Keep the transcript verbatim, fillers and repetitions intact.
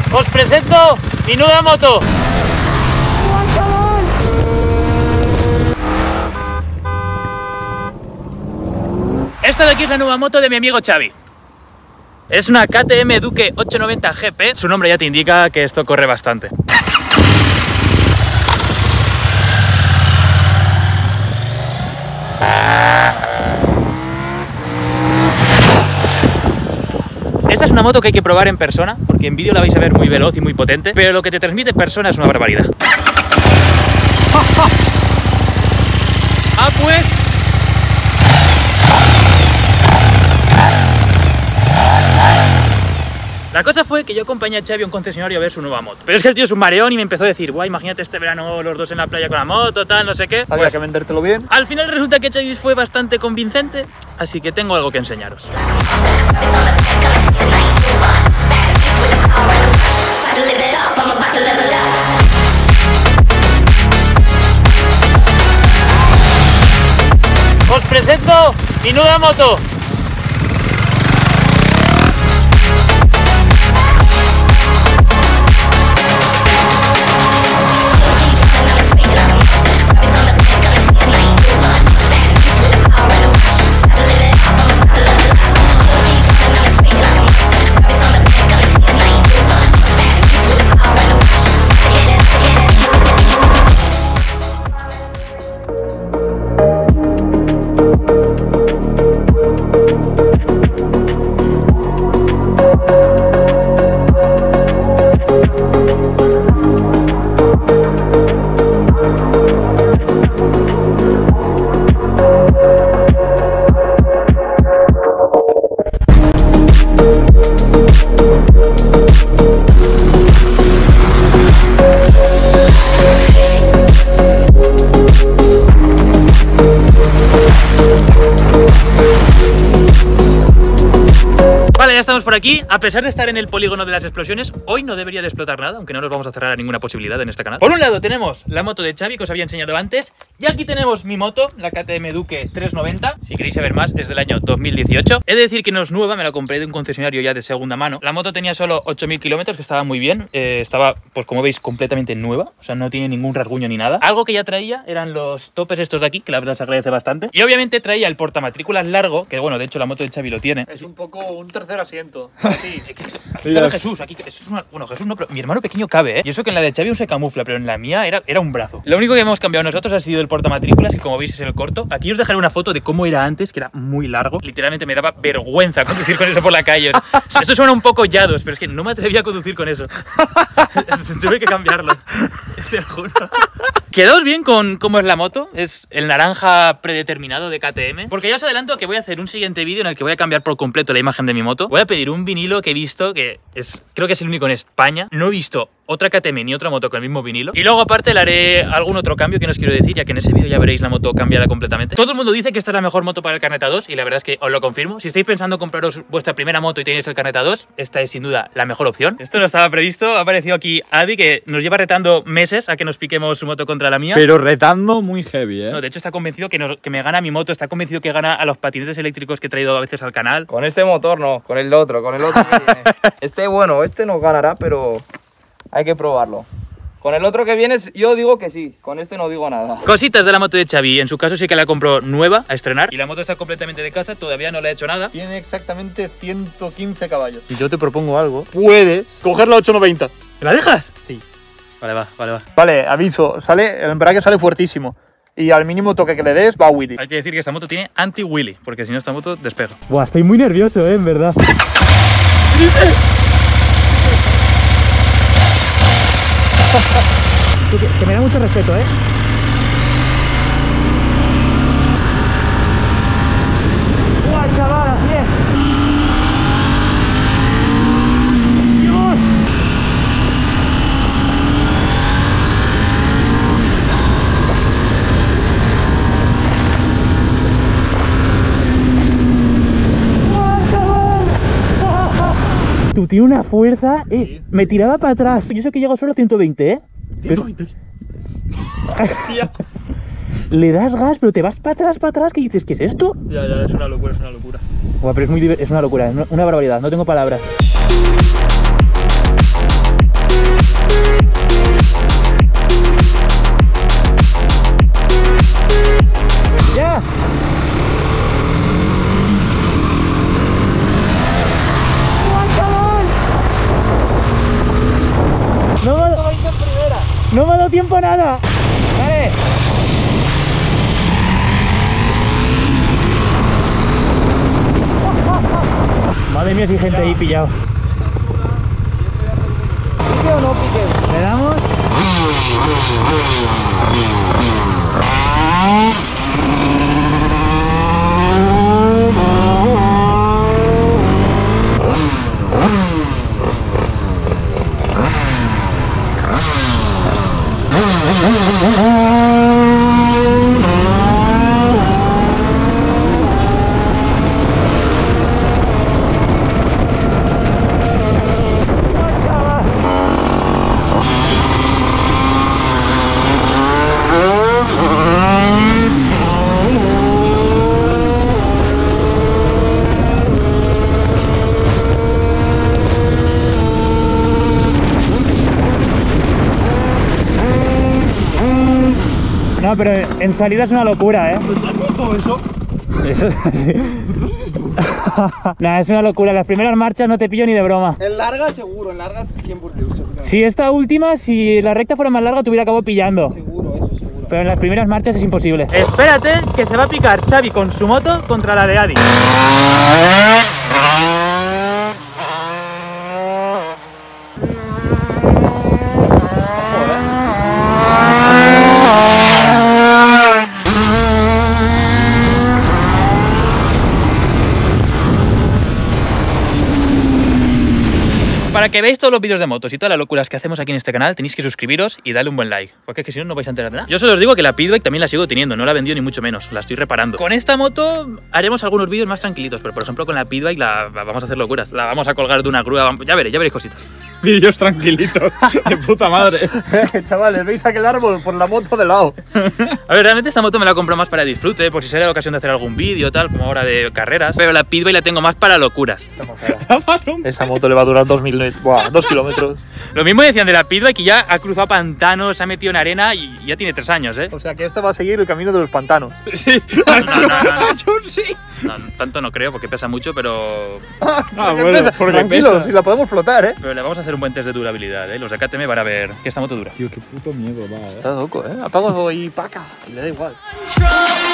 Os presento mi nueva moto. Esta de aquí es la nueva moto de mi amigo Xavi. Es una K T M Duke ochocientos noventa G P. Su nombre ya te indica que esto corre bastante. Esta es una moto que hay que probar en persona, porque en vídeo la vais a ver muy veloz y muy potente, pero lo que te transmite en persona es una barbaridad. Ah, pues... La cosa fue que yo acompañé a Xavi a un concesionario a ver su nueva moto. Pero es que el tío es un mareón y me empezó a decir, guau, imagínate este verano los dos en la playa con la moto, tal, no sé qué. Había pues, que vendértelo bien. Al final resulta que Xavi fue bastante convincente, así que tengo algo que enseñaros. Os presento mi nueva moto. Vale, ya estamos por aquí. A pesar de estar en el polígono de las explosiones, hoy no debería de explotar nada, aunque no nos vamos a cerrar a ninguna posibilidad en este canal. Por un lado tenemos la moto de Xavi, que os había enseñado antes, y aquí tenemos mi moto, la K T M Duke trescientos noventa. Si queréis saber más, es del año dos mil dieciocho. He de decir que no es nueva, me la compré de un concesionario ya de segunda mano. La moto tenía solo ocho mil kilómetros, que estaba muy bien. Eh, estaba, pues como veis, completamente nueva, o sea, no tiene ningún rasguño ni nada. Algo que ya traía eran los topes estos de aquí, que la verdad se agradece bastante. Y obviamente traía el portamatrículas largo, que bueno, de hecho la moto de Xavi lo tiene. Es un poco un tercer asiento. Sí, es que es, claro, Jesús, aquí es una, bueno, Jesús no, pero mi hermano pequeño cabe, ¿eh? Y eso que en la de Xavi aún se camufla, pero en la mía era, era un brazo. Lo único que hemos cambiado nosotros ha sido el portamatrículas, y como veis es el corto. Aquí os dejaré una foto de cómo era antes, que era muy largo. Literalmente me daba vergüenza conducir con eso por la calle. O sea, esto suena un poco yados, pero es que no me atrevía a conducir con eso. Tuve que cambiarlo. Te lo juro. Quedaos bien con cómo es la moto. Es el naranja predeterminado de K T M. Porque ya os adelanto que voy a hacer un siguiente vídeo en el que voy a cambiar por completo la imagen de mi moto. Voy a pedir un vinilo que he visto, que es, creo que es el único en España. No he visto otra K T M ni otra moto con el mismo vinilo. Y luego aparte le haré algún otro cambio que no os quiero decir, ya que en ese vídeo ya veréis la moto cambiada completamente. Todo el mundo dice que esta es la mejor moto para el Carnet A dos, y la verdad es que os lo confirmo. Si estáis pensando compraros vuestra primera moto y tenéis el Carnet A dos, esta es sin duda la mejor opción. Esto no estaba previsto. Ha aparecido aquí Adi, que nos lleva retando meses a que nos piquemos su moto contra la mía. Pero retando muy heavy, ¿eh? No, de hecho está convencido que, nos, que me gana mi moto. Está convencido que gana a los patinetes eléctricos que he traído a veces al canal. Con este motor no, con el otro, con el otro que viene. Este, bueno, este nos ganará, pero hay que probarlo. Con el otro que viene, yo digo que sí, con este no digo nada. Cositas de la moto de Xavi. En su caso sí que la compró nueva a estrenar, y la moto está completamente de casa, todavía no le he hecho nada. Tiene exactamente ciento quince caballos. Y yo te propongo algo. Puedes coger la ochocientos noventa. ¿Me la dejas? Sí. Vale, va, vale, va. Vale, aviso, sale, el embrague sale fuertísimo. Y al mínimo toque que le des, va Willy. Hay que decir que esta moto tiene anti-Willy, porque si no esta moto despega. Buah, estoy muy nervioso, eh, en verdad. que, que me da mucho respeto, eh. ¡Buah, chaval, así es! ¡Dios! Tú tienes una fuerza, eh, sí. Me tiraba para atrás. Yo sé que llego solo a ciento veinte, eh. ciento veinte. Pero... Hostia. Le das gas, pero te vas para atrás, para atrás, ¿qué dices? ¿Qué es esto? Ya, ya, es una locura, es una locura. Bueno, pero es muy es una locura, es una barbaridad, no tengo palabras. No me ha dado tiempo a nada. Dale. Madre mía, si hay gente ahí pillado. ¿Pique o no pique? ¿Le damos? No, pero en salida es una locura, ¿eh? ¿Todo eso? Eso sí. Nah, es una locura. Las primeras marchas no te pillo ni de broma. En larga seguro, en largas cien por ciento. Si esta última, si la recta fuera más larga, te hubiera acabado pillando. Seguro, eso seguro. Pero en las primeras marchas es imposible. Espérate, que se va a picar Xavi con su moto contra la de Adi. Para que veáis todos los vídeos de motos y todas las locuras que hacemos aquí en este canal, tenéis que suscribiros y darle un buen like, porque es que si no, no vais a enterar de nada. Yo solo os digo que la Pitbike también la sigo teniendo, no la he vendido ni mucho menos, la estoy reparando. Con esta moto haremos algunos vídeos más tranquilitos, pero por ejemplo con la Pitbike la, la vamos a hacer locuras, la vamos a colgar de una grúa, ya veréis, ya veréis cositas. Vídeos tranquilitos, de puta madre. Chavales, ¿veis aquel árbol? Por la moto de lado. A ver, realmente esta moto me la compro más para disfrute, por si sale la ocasión de hacer algún vídeo, tal, como ahora de carreras. Pero la Pitbike la tengo más para locuras. Esa moto le va a durar dos mil, buah, dos kilómetros. Lo mismo decían de la Pitbike, que ya ha cruzado pantanos, se ha metido en arena y ya tiene tres años, ¿eh? O sea que esto va a seguir el camino de los pantanos. Sí, no, no, no, no, no. sí. No, tanto no creo, porque pesa mucho, pero... Ah, bueno, pesa. porque Tranquilo, pesa. si la podemos flotar, ¿eh? Pero le vamos a hacer un buen test de durabilidad, ¿eh? Los de K T M van a ver que esta moto dura. Tío, qué puto miedo, va, eh. Está loco, ¿eh? Apago y paca, y le da igual. Try